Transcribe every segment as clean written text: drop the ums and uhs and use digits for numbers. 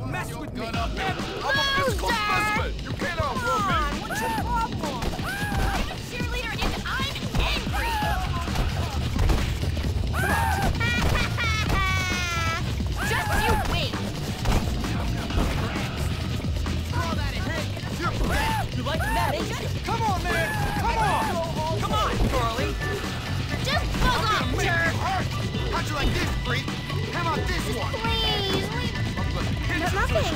mess with me! I'm a physical specimen! You can't outrun me! What's your problem? I'm a cheerleader and I'm angry! Just you wait! Throw that in! You like that, ain't you? Come on, man! Come on! Come on, Carly! Just buzz off, jerk! How'd you like this, freak? How about this one? Please, leave... Nothing.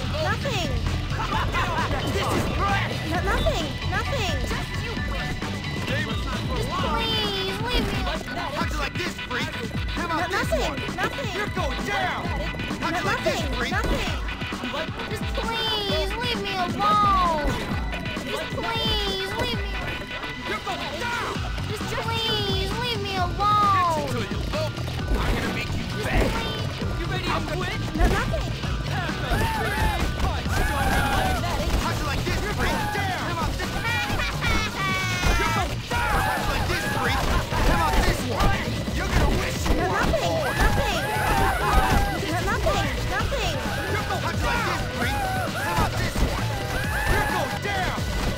This is great! Nothing. Just you wait! David, Please, leave me alone! how'd you like this, freak? How about this one? Nothing. You're going down! How'd you like this, freak? Just please, leave me alone! Just please, leave me alone! You're going down! Just please, leave me alone! Until you look, I'm gonna make you beg. You ready to quit? Nothing. Have a big punch, Tony! How'd you like this, freak? How about this? You're going down! How'd you like this, freak? How about this one? You're gonna wish you were born. Nothing. How'd you like this, freak? How about this one? You're going down!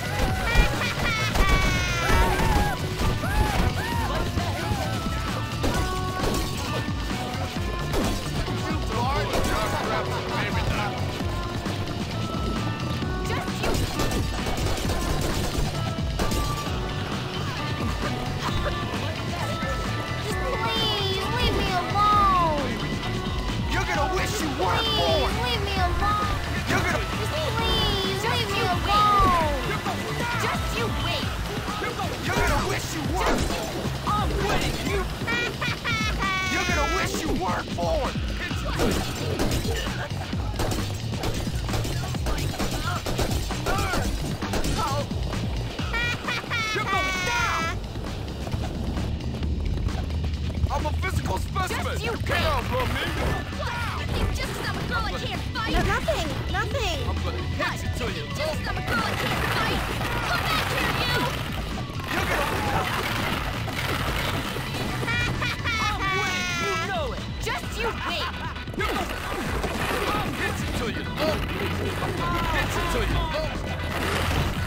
Just you... Just please, leave me alone! You're gonna wish you weren't Please, born. leave me alone! You're gonna... Please, leave me alone! Just you wait! You're gonna wish you weren't. I'm winning! You... You're gonna wish you weren't born. You're going down! I'm a physical specimen. Just you You can't outrun me. What? You think just 'cause I'm a girl I can't fight? Nothing. I'm gonna hit you till you Just 'cause I'm a girl I can't fight? Come back here, you! You're gonna... I'm winning! You know it! Just you wait! I'll hit you till you look. I'm gonna hit you till you look.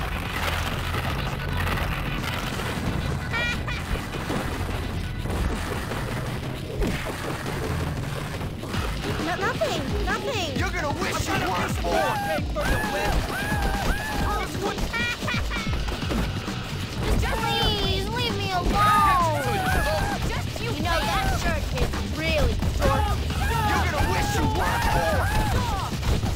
Nothing. You're gonna wish you weren't born. Just please, leave me alone! Just you know that shirt is really short. You're gonna wish you weren't born.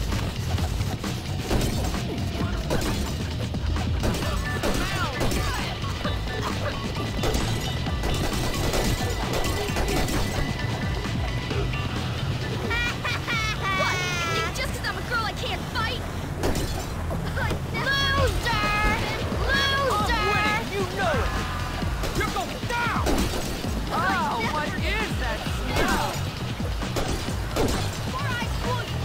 What? You think just 'cause I'm a girl I can't fight? Loser! Loser! You know it! You're going down! Oh, what is that smell? Before I fool you!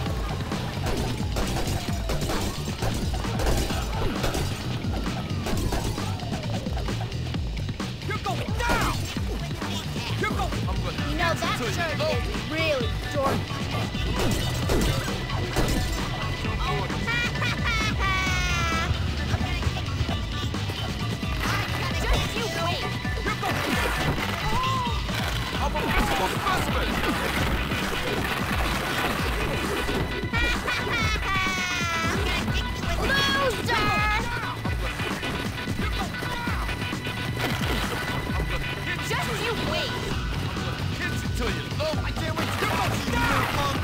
You're going down! You're going... I'm gonna You know that till you shirt look. is really short. Just you wait! I'm a physical specimen. Loser! Just you wait! Hit you till you look. I can't wait to go see you, little punk.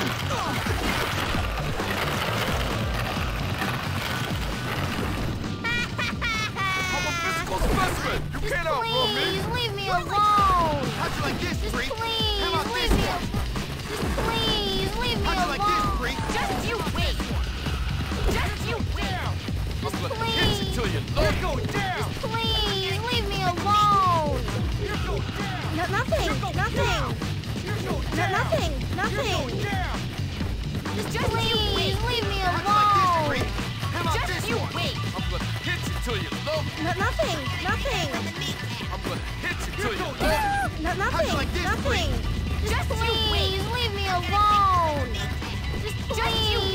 I'm a physical specimen. You Just can't outrun me. please leave me alone! How'd you like this, Just freak? please How about leave this me one? alone! Just please leave me How'd you like this, alone! freak? Just you wait! Just you wait! I'm gonna hit you please. till you You're look. going down! Please leave me alone! You're going down! Nothing. You're going down! Nothing. Just please leave me How'd you like this, alone! freak? How about Just this you one? wait! I'm gonna hit you till you look. Nothing. I'm gonna hit you till you look. Nothing. How'd you like this, freak? Just please leave me alone! Just please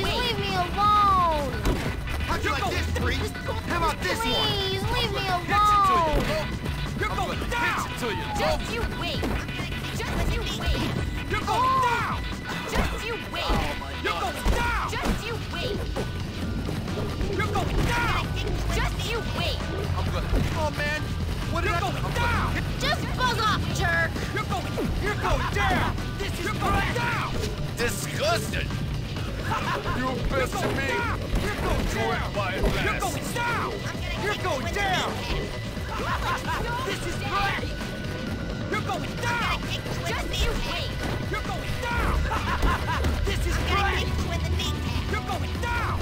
freak. How about this one? Please, leave me Pitch it to alone. you. You're I'm going gonna down! pitch it to you. Just you wait. Just you wait. You're going down! Just you wait. You're going down! Just you wait. You're going down! Just you wait. I'm gonna. Oh, man. What did You're I... going down! Just buzz off, jerk. You're going down! This is you're going down! Disgusting. You pissed You're me. down! You're going Do it down! by You're last. going down! You're going down! This is great! You're going down! Just you wait. You're going down! This is great! You're going down!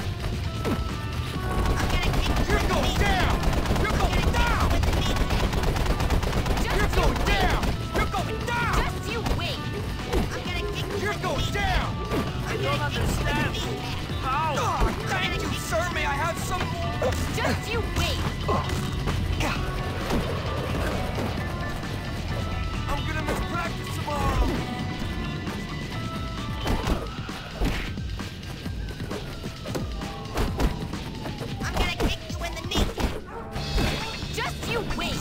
You're going down! You're going down! You're going down! You're going down! Just you wait. You're going down! I don't understand. Ow! Oh, thank you, sir. May I have some more? Just you wait. I'm gonna miss practice tomorrow. Just you wait.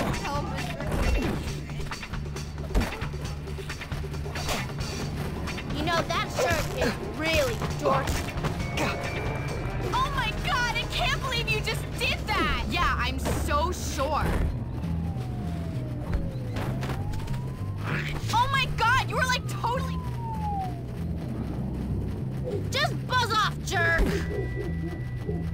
You know, that shirt is really dorky. Oh my god, I can't believe you just did that! Yeah, I'm so sure. Oh my god, you were like totally... Just buzz off, jerk.